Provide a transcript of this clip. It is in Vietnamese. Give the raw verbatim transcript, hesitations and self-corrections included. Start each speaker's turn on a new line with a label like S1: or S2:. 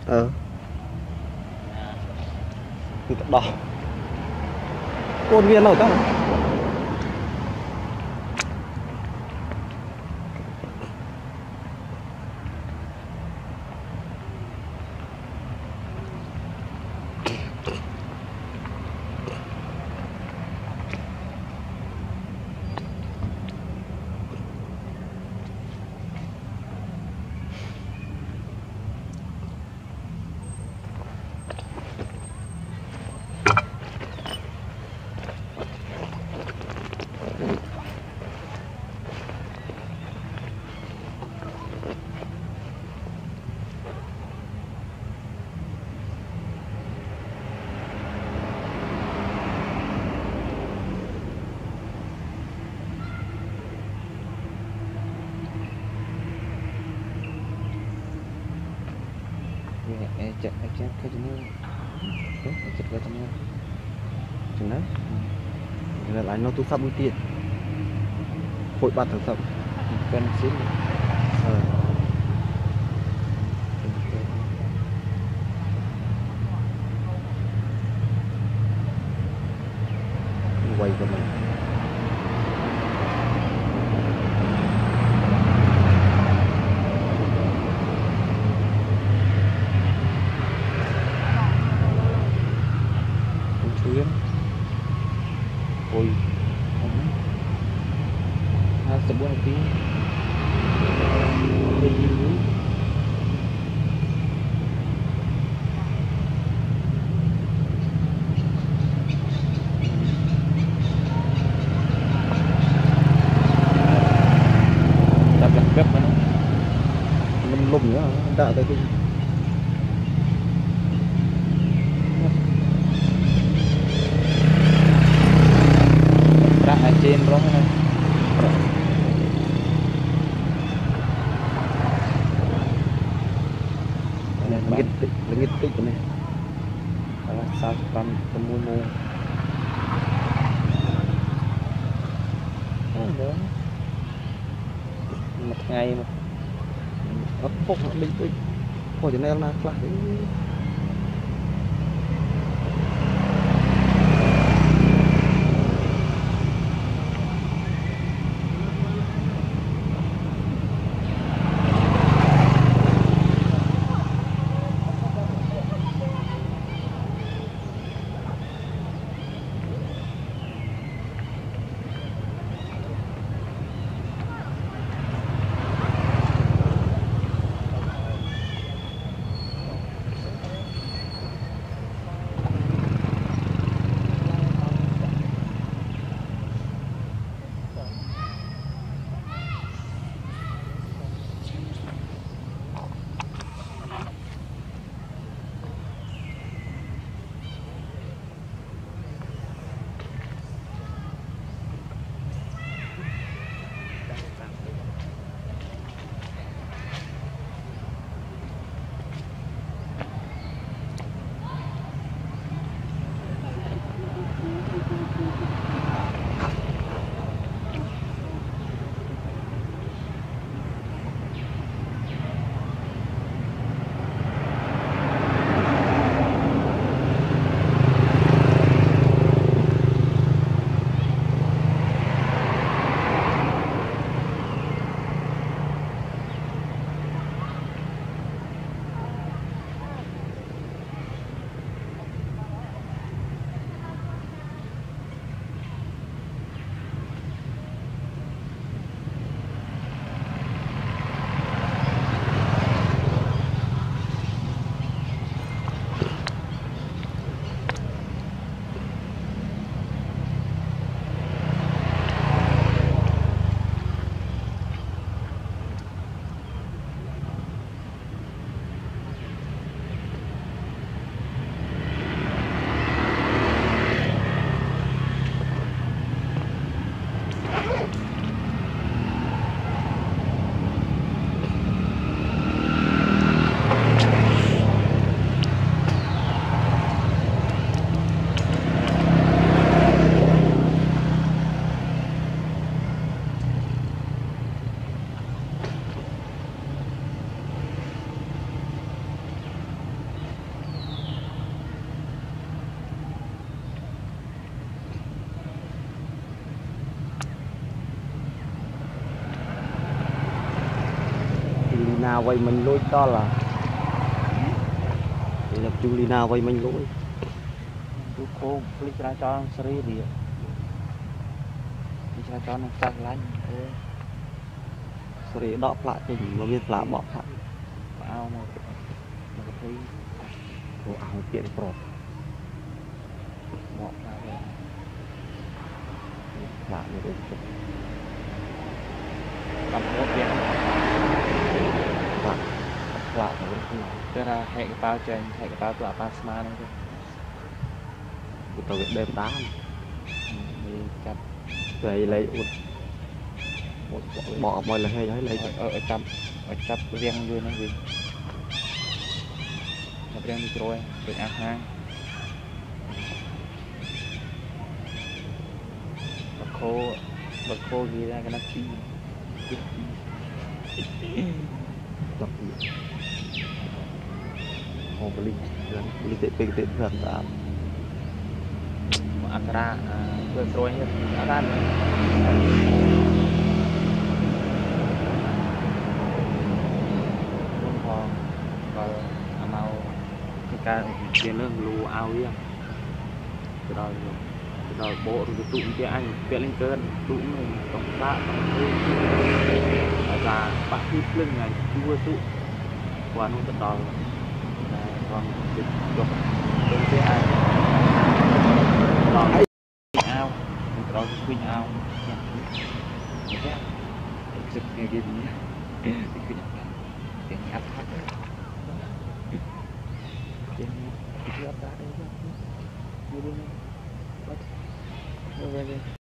S1: ờ thì đỏ con viên nào ta chạy chạy cái gì nữa chạy cái gì nữa chừng đó là lại nó tu sắp buổi tiệc hội bát thằng sắp cần xíu ờ quay cho mình ôi ha sebuah hati begini tapi beb mana belum ya ada tadi trên đó này lengit lengit tích này là sao tam temu mu nữa một ngày mà nó phục nó linh tích hồi cho nên là lại Lina vậy mình lôi to là để lập chú Lina vậy mình lôi
S2: chú khô click ra cho seri đi click ra cho nó cắt lạnh
S1: seri đọ lại thì nó biết là bỏ thẳng
S2: ao mà mà thấy
S1: đồ áo tiện pro
S2: bỏ lại rồi
S1: lại như thế
S2: cầm một viên
S1: lại lại nó không nói
S2: cái là hệ cái bao trên hệ cái bao tọa plasma này thôi
S1: tàu việt đêm đá
S2: thì chặt
S1: về lấy bỏ mọi là hay lấy
S2: ở ở chặt ở chặt riêng luôn nó gì chặt riêng đi rồi được ăn hang bật khô bật khô gì ra cái nắp chi
S1: tập hồ bali bali tệ tệ tệ thật là
S2: ăn ra vừa rồi hết ăn ra luôn còn và ăn mau cái ca tiền lương lù ao yên từ đó từ đó bộ rồi tụi kia anh kia lên cơn tụi mình tổng tạ và bạn khi lưng này chưa tụ qua nó tận đó còn được được được cái ai còn ao rồi quỳnh ao dịch nghe cái gì tiếng áp phát tiếng áp phát đấy như bên